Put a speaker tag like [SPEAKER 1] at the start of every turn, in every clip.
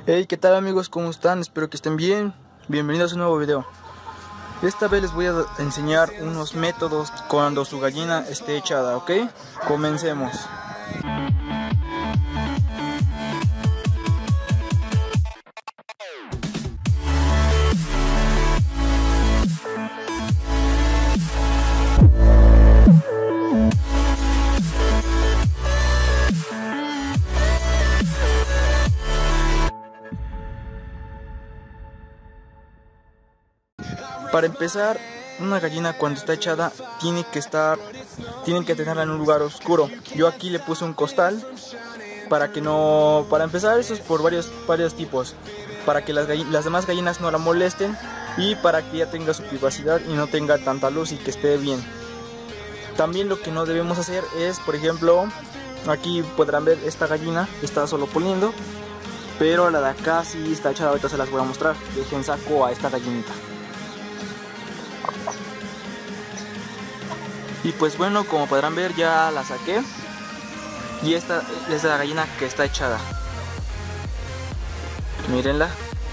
[SPEAKER 1] Hey, ¿qué tal amigos? ¿Cómo están? Espero que estén bien. Bienvenidos a un nuevo video. Esta vez les voy a enseñar unos métodos cuando su gallina esté echada, ¿ok? Comencemos. Para empezar, una gallina cuando está echada tienen que tenerla en un lugar oscuro. Yo aquí le puse un costal para empezar, eso es por varios tipos, para que las demás gallinas no la molesten y para que ella tenga su privacidad y no tenga tanta luz y que esté bien. También lo que no debemos hacer es, por ejemplo, aquí podrán ver esta gallina está solo poniendo, pero la de acá sí está echada. Ahorita se las voy a mostrar. Dejen saco a esta gallinita. Y pues bueno, como podrán ver, ya la saqué. Y esta es la gallina que está echada. Mírenla.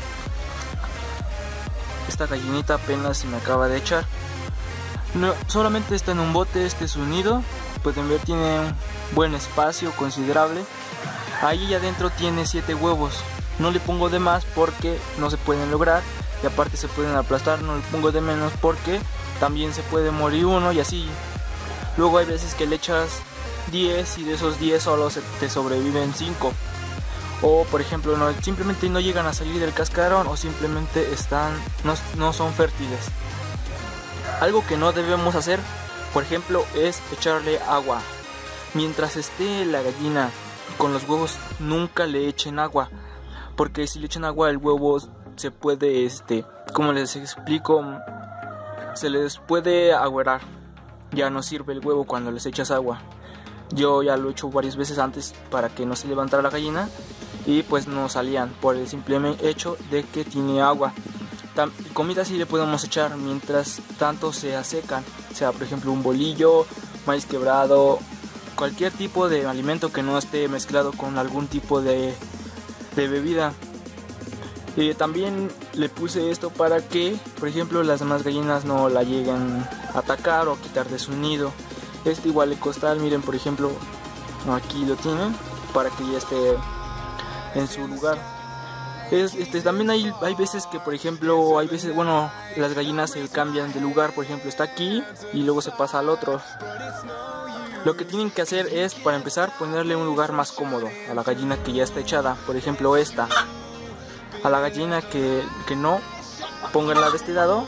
[SPEAKER 1] Esta gallinita apenas se me acaba de echar. No, solamente está en un bote, este es su nido. Pueden ver, tiene un buen espacio considerable. Ahí adentro tiene 7 huevos. No le pongo de más porque no se pueden lograr. Y aparte se pueden aplastar. No le pongo de menos porque también se puede morir uno y así. Luego hay veces que le echas 10 y de esos 10 solo te sobreviven 5. O por ejemplo simplemente no llegan a salir del cascarón o simplemente no son fértiles. Algo que no debemos hacer, por ejemplo, es echarle agua. Mientras esté la gallina con los huevos, nunca le echen agua. Porque si le echan agua, el huevo se puede, como les explico, se les puede agüerar. Ya no sirve el huevo cuando les echas agua. Yo ya lo he hecho varias veces antes para que no se levantara la gallina y pues no salían por el simple hecho de que tiene agua. Comida sí le podemos echar mientras tanto se secan, sea por ejemplo un bolillo, maíz quebrado, cualquier tipo de alimento que no esté mezclado con algún tipo de bebida. También le puse esto para que, por ejemplo, las demás gallinas no la lleguen a atacar o a quitar de su nido. Igual el costal, miren, por ejemplo, aquí lo tienen para que ya esté en su lugar. También hay veces que, por ejemplo, las gallinas se cambian de lugar. Por ejemplo, está aquí y luego se pasa al otro. Lo que tienen que hacer es, para empezar, ponerle un lugar más cómodo a la gallina que ya está echada. Por ejemplo, esta. A la gallina que no, pónganla de este lado.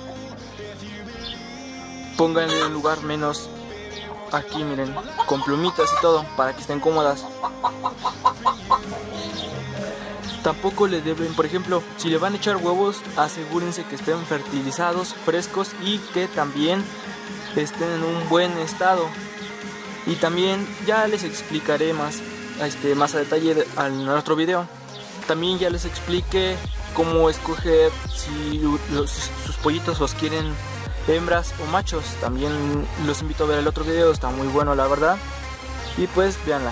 [SPEAKER 1] Pónganle un lugar menos aquí, miren, con plumitas y todo, para que estén cómodas. Tampoco le deben, por ejemplo, si le van a echar huevos, asegúrense que estén fertilizados, frescos y que también estén en un buen estado. Y también ya les explicaré más a detalle en otro video. También ya les expliqué cómo escoger si sus pollitos los quieren hembras o machos. También los invito a ver el otro video, está muy bueno la verdad. Y pues véanla.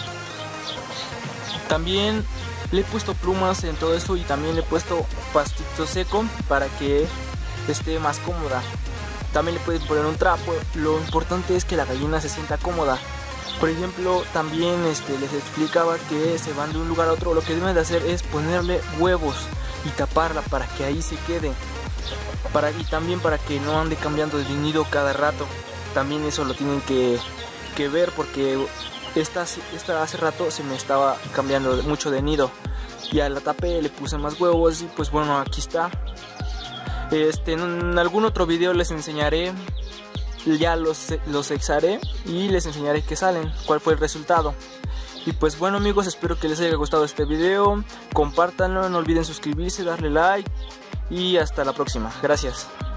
[SPEAKER 1] También le he puesto plumas en todo esto y también le he puesto pastito seco para que esté más cómoda. También le pueden poner un trapo. Lo importante es que la gallina se sienta cómoda. Por ejemplo, también les explicaba que se van de un lugar a otro. Lo que deben de hacer es ponerle huevos y taparla para que ahí se quede. Y también para que no ande cambiando de nido cada rato. También eso lo tienen que ver porque esta hace rato se me estaba cambiando mucho de nido. Ya la tapé, le puse más huevos y pues bueno, aquí está. En algún otro video les enseñaré. Ya los exaré y les enseñaré qué salen, cuál fue el resultado. Y pues bueno amigos, espero que les haya gustado este video. Compártanlo, no olviden suscribirse, darle like y hasta la próxima. Gracias.